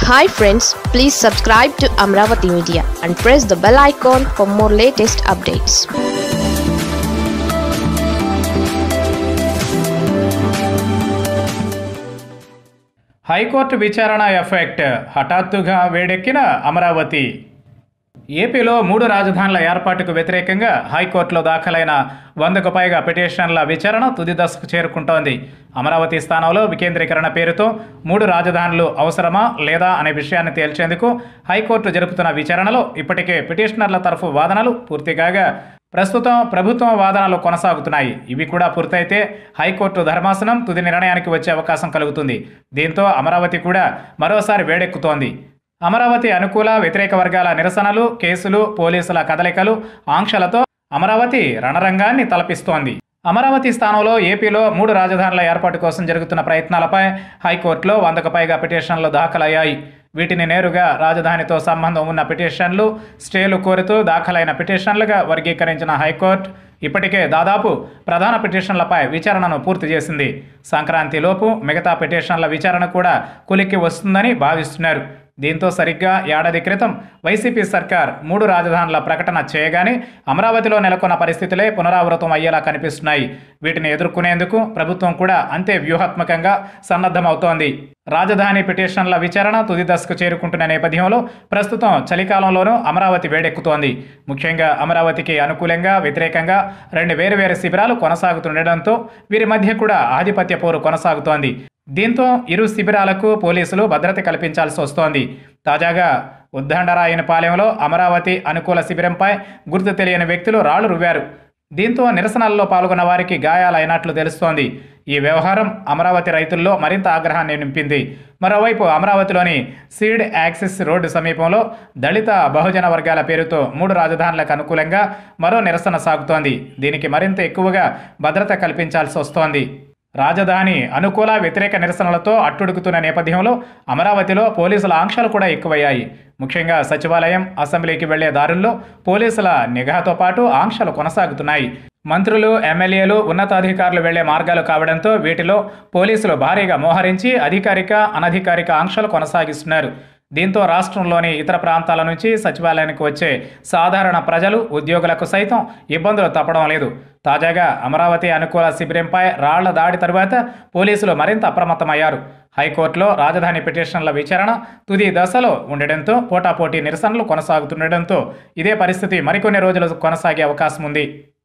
Hi friends, please subscribe to Amravati Media and press the bell icon for more latest updates. High court విచారణ effect హఠాత్తుగా వేడెక్కిన అమరావతి. ఏపీలో 3 రాజధానుల ఏర్పాటుకు వ్యతిరేకంగా హైకోర్టులో దాఖలైన 100కు పైగా పిటిషన్ల విచారణ తుది దశకు చేరుకుంటోంది. అమరావతి స్థానంలో వికేంద్రీకరణ పేరుతో 3 రాజధానులు అవసరమా లేదా అనే విషయాన్ని తేల్చేందుకు హైకోర్టు జరుపుతున్న విచారణలో ఇప్పటికే పిటిషనర్ల తరఫు వాదనలు పూర్తి కాగా ప్రస్తుతం ప్రభుత్వం వాదనలు కొనసాగుతున్నాయి. ఇవి కూడా పూర్తయితే హైకోర్టు ధర్మాసనం తుది నిర్ణయానికి వచ్చే అవకాశం కలుగుతుంది. దీంతో అమరావతి కూడా మరోసారి వేడెక్కుతోంది. అమరావతి అనుకూల వ్యతిరేక వర్గాల నిరసనలు, కేసులు, పోలీసుల కదలికలు, ఆంక్షలతో అమరావతి రణరంగాన్ని తలపిస్తోంది. అమరావతి స్థానంలో ఏపీలో 3 రాజధానుల ఏర్పాటు కోసం జరుగుతున్న ప్రయత్నాలపై హైకోర్టులో 100కు పైగా పిటిషన్లు దాఖలయ్యాయి. వీటిని నేరుగా రాజధానితో సంబంధం ఉన్న పిటిషన్లు, స్టేలు కోరుతూ దాఖలైన పిటిషన్లుగా వర్గీకరించిన హైకోర్టు ఇప్పటికే దాదాపు ప్రధాన పిటిషన్లపై విచారణను పూర్తి చేసింది. సంక్రాంతిలోపు మిగతా పిటిషన్ల విచారణ కూడా కొలిక్కి వస్తుందని భావిస్తున్నారు. దీంతో సరిగ్గా ఏడాది క్రితం వైసీపీ సర్కార్ 3 రాజధానుల ప్రకటన చేయగానే అమరావతిలో నెలకొన్న పరిస్థితులే పునరావృతం అయ్యేలా కనిపిస్తున్నాయి. వీటిని ఎదుర్కొనేందుకు ప్రభుత్వం కూడా అంతే వ్యూహాత్మకంగా సన్నద్ధమవుతోంది. రాజధాని పిటిషన్ల విచారణ తుది దశకు చేరుకుంటున్న నేపథ్యంలో ప్రస్తుతం చలికాలంలోనూ అమరావతి వేడెక్కుతోంది. ముఖ్యంగా అమరావతికి అనుకూలంగా, వ్యతిరేకంగా 2 వేరువేరు శిబిరాలు కొనసాగుతుండటంతో వీరి మధ్య కూడా ఆధిపత్య పోరు కొనసాగుతోంది. దీంతో ఇరు శిబిరాలకు పోలీసులు భద్రత కల్పించాల్సి వస్తోంది. తాజాగా ఉద్దండరాయనపాలెంలో అమరావతి అనుకూల శిబిరంపై గుర్తు తెలియని వ్యక్తులు రాళ్లు రువ్వారు. దీంతో నిరసనల్లో పాల్గొన్న వారికి గాయాలైనట్లు తెలుస్తోంది. ఈ వ్యవహారం అమరావతి రైతుల్లో మరింత ఆగ్రహాన్ని నింపింది. మరోవైపు అమరావతిలోని సీడ్ యాక్సిస్ రోడ్డు సమీపంలో దళిత బహుజన వర్గాల పేరుతో 3 రాజధానులకు అనుకూలంగా మరో నిరసన సాగుతోంది. దీనికి మరింత ఎక్కువగా భద్రత కల్పించాల్సి వస్తోంది. రాజధాని అనుకూల వ్యతిరేక నిరసనలతో అట్టుడుకుతున్న నేపథ్యంలో అమరావతిలో పోలీసుల ఆంక్షలు కూడా ఎక్కువయ్యాయి. ముఖ్యంగా సచివాలయం, అసెంబ్లీకి వెళ్లే దారుల్లో పోలీసుల నిఘాతో పాటు ఆంక్షలు కొనసాగుతున్నాయి. మంత్రులు, ఎమ్మెల్యేలు, ఉన్నతాధికారులు వెళ్లే మార్గాలు కావడంతో వీటిలో పోలీసులు భారీగా మోహరించి అధికారిక, అనధికారిక ఆంక్షలు కొనసాగిస్తున్నారు. దీంతో రాష్ట్రంలోని ఇతర ప్రాంతాల నుంచి సచివాలయానికి వచ్చే సాధారణ ప్రజలు, ఉద్యోగులకు సైతం ఇబ్బందులు తప్పడం లేదు. తాజాగా అమరావతి అనుకూల శిబిరంపై రాళ్ల దాడి తరువాత పోలీసులు మరింత అప్రమత్తమయ్యారు. హైకోర్టులో రాజధాని పిటిషన్ల విచారణ తుది దశలో ఉండడంతో పోటాపోటీ నిరసనలు కొనసాగుతుండటంతో ఇదే పరిస్థితి మరికొన్ని రోజులు కొనసాగే అవకాశం ఉంది.